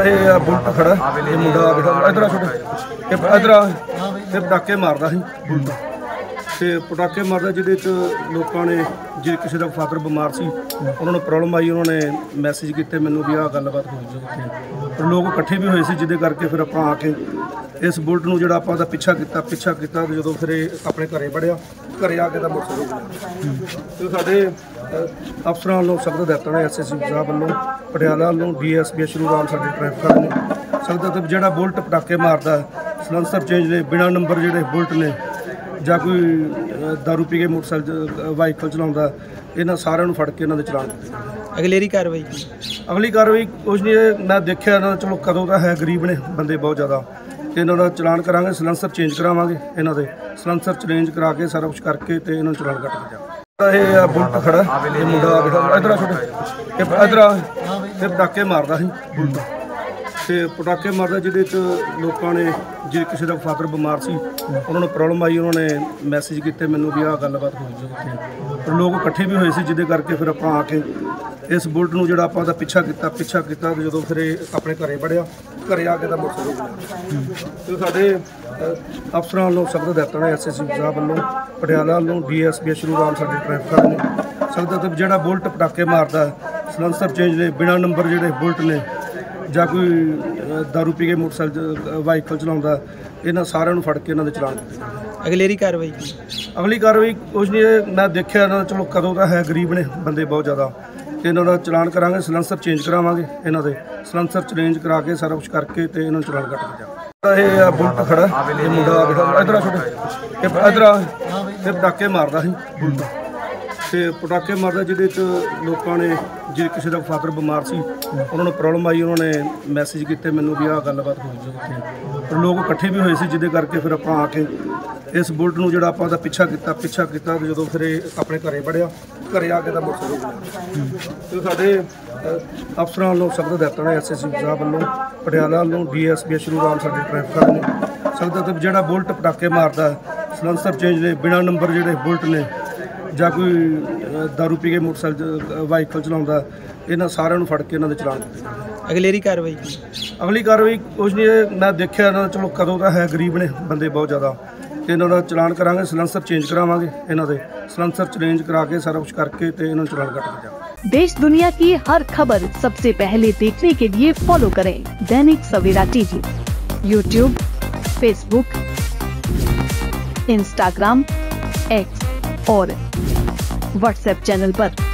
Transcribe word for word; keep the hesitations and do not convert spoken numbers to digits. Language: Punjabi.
ਇਹ ਬੁਲਟ ਖੜਾ ਇਹ ਮੁੰਡਾ ਆ ਗਿਆ ਇਧਰ ਆ ਛੋਟੇ ਇਧਰ ਆ ਇਹ ਪਟਾਕੇ ਮਾਰਦਾ ਸੀ ਬੁਲਟ ਤੇ ਪਟਾਕੇ ਮਾਰਦਾ ਜਿਹਦੇ ਚ ਲੋਕਾਂ ਨੇ ਜੇ ਕਿਸੇ ਦਾ ਫਾਦਰ ਬਿਮਾਰ ਸੀ ਉਹਨਾਂ ਨੂੰ ਪ੍ਰੋਬਲਮ ਆਈ ਉਹਨਾਂ ਨੇ ਮੈਸੇਜ ਕੀਤੇ ਮੈਨੂੰ ਵੀ ਆਹ ਗੱਲਬਾਤ ਹੋਈ ਜੀ ਉੱਥੇ ਪਰ ਲੋਕ ਇਕੱਠੇ ਵੀ ਹੋਏ ਸੀ ਜਿਹਦੇ ਕਰਕੇ ਫਿਰ ਆਪਾਂ ਆ ਕੇ ਇਸ ਬੁਲਟ ਨੂੰ ਜਿਹੜਾ ਆਪਾਂ ਦਾ ਪਿੱਛਾ ਕੀਤਾ ਪਿੱਛਾ ਕੀਤਾ ਤੇ ਜਦੋਂ ਫਿਰ ਇਹ ਆਪਣੇ ਘਰੇ ਵੜਿਆ ਘਰੇ ਆ ਕੇ ਤਾਂ ਮੋਟਰਸਾਈਕਲ ਤੇ ਸਾਡੇ ਅਫਸਰਾਂ ਵੱਲੋਂ ਸਖਤ ਹਦਾਇਤਾਂ ਨੇ ਐਸਐਸਪੀ ਸਾਹਿਬ ਵੱਲੋਂ ਪਟਿਆਲਾ ਵੱਲੋਂ ਡੀਐਸਪੀ ਸ਼੍ਰੀ ਰਾਮ ਸਾਡੇ ਟ੍ਰੈਫਿਕ ਨੇ ਸਖਤ ਤੇ ਜਿਹੜਾ ਬੁਲਟ ਪਟਾਕੇ ਮਾਰਦਾ ਸਲੈਂਸਰ ਚੇਂਜ ਨੇ ਬਿਨਾਂ ਨੰਬਰ ਜਿਹੜੇ ਬੁਲਟ ਨੇ ਜਾਂ ਕੋਈ ਦਾਰੂ ਪੀ ਕੇ ਮੋਟਰਸਾਈਕਲ ਵਾਹੀਕਲ ਚਲਾਉਂਦਾ ਇਹਨਾਂ ਸਾਰਿਆਂ ਨੂੰ ਫੜ ਕੇ ਇਹਨਾਂ ਦੇ ਚਲਾਨ ਦਿੱਤੇ। ਅਗਲੇਰੀ ਕਾਰਵਾਈ ਅਗਲੀ ਕਾਰਵਾਈ ਕੁਝ ਨਹੀਂ ਮੈਂ ਦੇਖਿਆ ਇਹਨਾਂ ਚਲੋ ਕਦੋਂ ਦਾ ਹੈ ਗਰੀਬ ਨੇ ਬੰਦੇ ਬਹੁਤ ਜ਼ਿਆਦਾ ਤੇ ਇਹਨਾਂ ਦਾ ਚਲਾਨ ਕਰਾਂਗੇ ਸਲੈਂਸਰ ਚੇਂਜ ਕਰਾਵਾਂਗੇ ਇਹਨਾਂ ਦੇ ਸਲੈਂਸਰ ਚੇਂਜ ਕਰਾ ਕੇ ਸਾਰਾ ਕੁਛ ਕਰਕੇ ਤੇ ਇਹਨਾਂ ਨੂੰ ਚਲਾਨ ਕੱਟ ਕੇ ਜਾਵਾਂਗੇ। ਇਹ ਬੁਲਟ ਖੜਾ ਇਹ ਮੁੰਡਾ ਆ ਗਿਆ ਇਧਰ ਆ ਛੋਟੇ ਇਧਰ ਆ ਇਹ ਪਟਾਕੇ ਮਾਰਦਾ ਸੀ ਬੁਲਟ ਤੇ ਪਟਾਕੇ ਮਾਰਦਾ ਜਿਹਦੇ ਚ ਲੋਕਾਂ ਨੇ ਜੇ ਕਿਸੇ ਦਾ ਫਾਦਰ ਬਿਮਾਰ ਸੀ ਉਹਨਾਂ ਨੂੰ ਪ੍ਰੋਬਲਮ ਆਈ ਉਹਨਾਂ ਨੇ ਮੈਸੇਜ ਕੀਤੇ ਮੈਨੂੰ ਵੀ ਆਹ ਗੱਲਬਾਤ ਹੋਈ ਜੀ ਉੱਥੇ ਪਰ ਲੋਕ ਇਕੱਠੇ ਵੀ ਹੋਏ ਸੀ ਜਿਹਦੇ ਕਰਕੇ ਫਿਰ ਆਪਾਂ ਆ ਕੇ ਇਸ ਬੁਲਟ ਨੂੰ ਜਿਹੜਾ ਆਪਾਂ ਦਾ ਪਿੱਛਾ ਕੀਤਾ ਪਿੱਛਾ ਕੀਤਾ ਤੇ ਜਦੋਂ ਫਿਰ ਇਹ ਆਪਣੇ ਘਰੇ ਵੜਿਆ ਘਰੇ ਆ ਕੇ ਤਾਂ ਮੋਟਰਸਾਈਕਲ ਤੇ ਸਾਡੇ ਅਫਸਰਾਂ ਵੱਲੋਂ ਸਖਤ ਹਦਾਇਤਾਂ ਨੇ ਐਸਐਸਪੀ ਸਾਹਿਬ ਵੱਲੋਂ ਪਟਿਆਲਾ ਵੱਲੋਂ ਡੀਐਸਪੀ ਸ਼੍ਰੀ ਰਾਮ ਸਾਡੇ ਟ੍ਰੈਫਿਕ ਨੇ ਸਖਤ ਤੇ ਜਿਹੜਾ ਬੁਲਟ ਪਟਾਕੇ ਮਾਰਦਾ ਸਲੈਂਸਰ ਚੇਂਜ ਨੇ ਬਿਨਾਂ ਨੰਬਰ ਜਿਹੜੇ ਬੁਲਟ ਨੇ ਜਾਂ ਕੋਈ ਦਾਰੂ ਪੀ ਕੇ ਮੋਟਰਸਾਈਕਲ ਵਾਹੀਕਲ ਚਲਾਉਂਦਾ ਇਹਨਾਂ ਸਾਰਿਆਂ ਨੂੰ ਫੜ ਕੇ ਇਹਨਾਂ ਦੇ ਚਲਾਨ ਦਿੱਤੇ। ਅਗਲੇਰੀ ਕਾਰਵਾਈ ਅਗਲੀ ਕਾਰਵਾਈ ਕੁਝ ਨਹੀਂ ਮੈਂ ਦੇਖਿਆ ਇਹਨਾਂ ਚਲੋ ਕਦੋਂ ਦਾ ਹੈ ਗਰੀਬ ਨੇ ਬੰਦੇ ਬਹੁਤ ਜ਼ਿਆਦਾ ਤੇ ਇਹਨਾਂ ਦਾ ਚਲਾਨ ਕਰਾਂਗੇ ਸਲੈਂਸਰ ਚੇਂਜ ਕਰਾਵਾਂਗੇ ਇਹਨਾਂ ਦੇ ਸਲੈਂਸਰ ਚੇਂਜ ਕਰਾ ਕੇ ਸਾਰਾ ਕੁਛ ਕਰਕੇ ਤੇ ਇਹਨਾਂ ਨੂੰ ਚਲਾਨ ਕੱਟ ਕੇ ਜਾਵਾਂਗੇ। ਇਹ ਬੁਲਟ ਖੜਾ ਇਹ ਮੁੰਡਾ ਆ ਗਿਆ ਇਧਰ ਆ ਛੋਟੇ ਇਧਰ ਆ ਇਹ ਪਟਾਕੇ ਮਾਰਦਾ ਸੀ ਬੁਲਟ ਤੇ ਪਟਾਕੇ ਮਾਰਦਾ ਜਿਹਦੇ ਚ ਲੋਕਾਂ ਨੇ ਜੇ ਕਿਸੇ ਦਾ ਫਾਦਰ ਬਿਮਾਰ ਸੀ ਉਹਨਾਂ ਨੂੰ ਪ੍ਰੋਬਲਮ ਆਈ ਉਹਨਾਂ ਨੇ ਮੈਸੇਜ ਕੀਤੇ ਮੈਨੂੰ ਵੀ ਆਹ ਗੱਲਬਾਤ ਹੋਈ ਜੀ ਉੱਥੇ ਪਰ ਲੋਕ ਇਕੱਠੇ ਵੀ ਹੋਏ ਸੀ ਜਿਹਦੇ ਕਰਕੇ ਫਿਰ ਆਪਾਂ ਆ ਕੇ ਇਸ ਬੁਲਟ ਨੂੰ ਜਿਹੜਾ ਆਪਾਂ ਦਾ ਪਿੱਛਾ ਕੀਤਾ ਪਿੱਛਾ ਕੀਤਾ ਤੇ ਜਦੋਂ ਫਿਰ ਇਹ ਆਪਣੇ ਘਰੇ ਵੜਿਆ ਘਰੇ ਆ ਕੇ ਤਾਂ ਮੋਟਰਸਾਈਕਲ ਤੇ ਸਾਡੇ ਅਫਸਰਾਂ ਵੱਲੋਂ ਸਖਤ ਹਦਾਇਤਾਂ ਨੇ ਐਸਐਸਪੀ ਸਾਹਿਬ ਵੱਲੋਂ ਪਟਿਆਲਾ ਵੱਲੋਂ ਡੀਐਸਪੀ ਸ਼੍ਰੀ ਰਾਮ ਸਾਡੇ ਟ੍ਰੈਫਿਕ ਨੇ ਸਖਤ ਤੇ ਜਿਹੜਾ ਬੁਲਟ ਪਟਾਕੇ ਮਾਰਦਾ ਸਲੈਂਸਰ ਚੇਂਜ ਨੇ ਬਿਨਾਂ ਨੰਬਰ ਜਿਹੜੇ ਬੁਲਟ ਨੇ ਜਾਂ ਕੋਈ ਦਾਰੂ ਪੀ ਕੇ ਮੋਟਰਸਾਈਕਲ ਵਾਹੀਕਲ ਚਲਾਉਂਦਾ ਇਹਨਾਂ ਸਾਰਿਆਂ ਨੂੰ ਫੜ ਕੇ ਇਹਨਾਂ ਦੇ ਚਲਾਨ ਦਿੱਤੇ। ਅਗਲੇਰੀ ਕਾਰਵਾਈ ਅਗਲੀ ਕਾਰਵਾਈ ਕੁਝ ਨਹੀਂ ਮੈਂ ਦੇਖਿਆ ਇਹਨਾਂ ਚਲੋ ਕਦੋਂ ਦਾ ਹੈ ਗਰੀਬ ਨੇ ਬੰਦੇ ਬਹੁਤ ਜ਼ਿਆਦਾ ਤੇ ਇਹਨਾਂ ਦਾ ਚਲਾਨ ਕਰਾਂਗੇ ਸਲੈਂਸਰ ਚੇਂਜ ਕਰਾਵਾਂਗੇ ਇਹਨਾਂ ਦੇ ਸਲੈਂਸਰ ਚੇਂਜ ਕਰਾ ਕੇ ਸਾਰਾ ਕੁਛ ਕਰਕੇ ਤੇ ਇਹਨਾਂ ਨੂੰ ਚਲਾਨ ਕੱਟ ਕੇ ਜਾਵਾਂਗੇ। देश दुनिया की हर खबर सबसे पहले देखने के लिए फॉलो करें Dainik Savera TV, YouTube, Facebook, Instagram, X और व्हाट्सएप चैनल पर।